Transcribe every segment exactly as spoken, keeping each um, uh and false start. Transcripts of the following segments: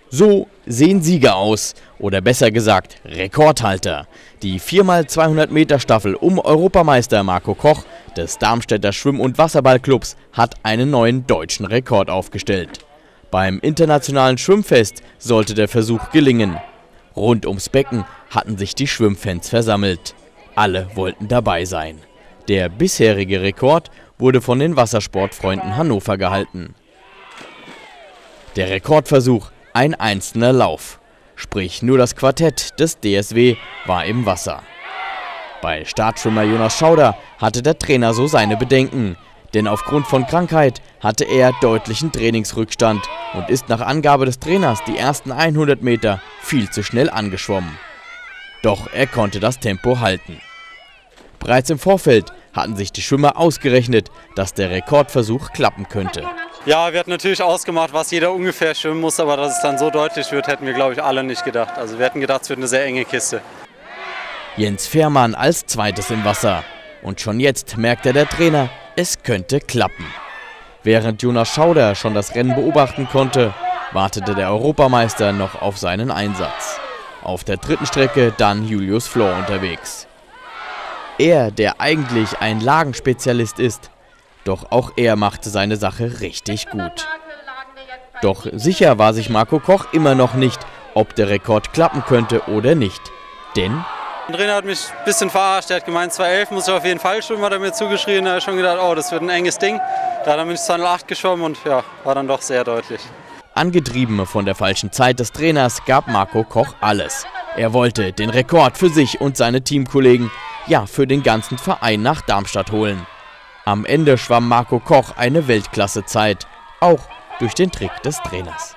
So sehen Sieger aus, oder besser gesagt Rekordhalter. Die vier mal zweihundert Meter Staffel um Europameister Marco Koch des Darmstädter Schwimm- und Wasserballclubs hat einen neuen deutschen Rekord aufgestellt. Beim internationalen Schwimmfest sollte der Versuch gelingen. Rund ums Becken hatten sich die Schwimmfans versammelt. Alle wollten dabei sein. Der bisherige Rekord wurde von den Wassersportfreunden Hannover gehalten. Der Rekordversuch: ein einzelner Lauf. Sprich, nur das Quartett des D S W war im Wasser. Bei Startschwimmer Jonas Schauder hatte der Trainer so seine Bedenken. Denn aufgrund von Krankheit hatte er deutlichen Trainingsrückstand und ist nach Angabe des Trainers die ersten hundert Meter viel zu schnell angeschwommen. Doch er konnte das Tempo halten. Bereits im Vorfeld hatten sich die Schwimmer ausgerechnet, dass der Rekordversuch klappen könnte. Ja, wir hatten natürlich ausgemacht, was jeder ungefähr schwimmen muss, aber dass es dann so deutlich wird, hätten wir, glaube ich, alle nicht gedacht. Also wir hätten gedacht, es wird eine sehr enge Kiste. Jens Fehrmann als zweites im Wasser. Und schon jetzt merkte der Trainer, es könnte klappen. Während Jonas Schauder schon das Rennen beobachten konnte, wartete der Europameister noch auf seinen Einsatz. Auf der dritten Strecke dann Julius Flor unterwegs. Er, der eigentlich ein Lagenspezialist ist, doch auch er machte seine Sache richtig gut. Doch sicher war sich Marco Koch immer noch nicht, ob der Rekord klappen könnte oder nicht. Denn der Trainer hat mich ein bisschen verarscht, er hat gemeint, zwei elf muss ich auf jeden Fall schwimmen, hat er mir zugeschrien, da habe ich schon gedacht, oh, das wird ein enges Ding. Da bin ich zwei null acht geschwommen und ja, war dann doch sehr deutlich. Angetrieben von der falschen Zeit des Trainers gab Marco Koch alles. Er wollte den Rekord für sich und seine Teamkollegen, ja für den ganzen Verein nach Darmstadt holen. Am Ende schwamm Marco Koch eine Weltklassezeit, auch durch den Trick des Trainers.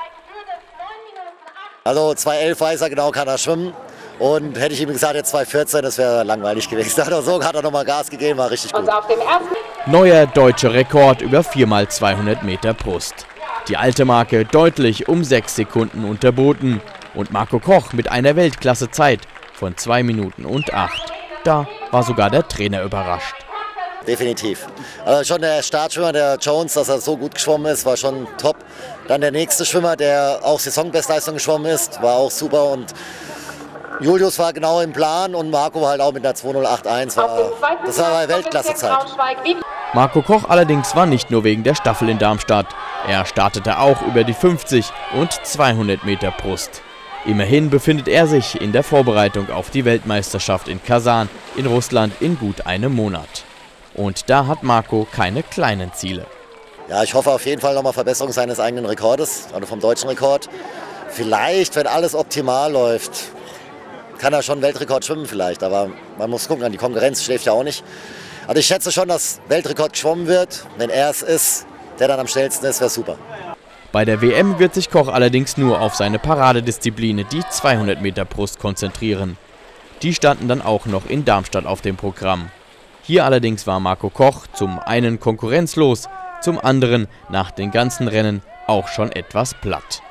Also zwei elf weiß er genau, kann er schwimmen. Und hätte ich ihm gesagt, jetzt zwei vierzehn, das wäre langweilig gewesen. So hat er nochmal Gas gegeben, war richtig gut. Neuer deutscher Rekord über vier mal zweihundert Meter Brust. Die alte Marke deutlich um sechs Sekunden unterboten. Und Marco Koch mit einer Weltklassezeit von zwei Minuten und acht. Da war sogar der Trainer überrascht. Definitiv. Also schon der Startschwimmer, der Jones, dass er so gut geschwommen ist, war schon top. Dann der nächste Schwimmer, der auch Saisonbestleistung geschwommen ist, war auch super. Und Julius war genau im Plan und Marco halt auch mit der zwei null acht eins. War, das war eine Weltklassezeit. Marco Koch allerdings war nicht nur wegen der Staffel in Darmstadt. Er startete auch über die fünfzig und zweihundert Meter Brust. Immerhin befindet er sich in der Vorbereitung auf die Weltmeisterschaft in Kasan in Russland in gut einem Monat. Und da hat Marco keine kleinen Ziele. Ja, ich hoffe auf jeden Fall nochmal Verbesserung seines eigenen Rekordes, also vom deutschen Rekord. Vielleicht, wenn alles optimal läuft, kann er schon Weltrekord schwimmen vielleicht, aber man muss gucken, die Konkurrenz schläft ja auch nicht. Also ich schätze schon, dass Weltrekord geschwommen wird. Wenn er es ist, der dann am schnellsten ist, wäre super. Bei der W M wird sich Koch allerdings nur auf seine Paradedisziplin, die zweihundert Meter Brust, konzentrieren. Die standen dann auch noch in Darmstadt auf dem Programm. Hier allerdings war Marco Koch zum einen konkurrenzlos, zum anderen nach den ganzen Rennen auch schon etwas platt.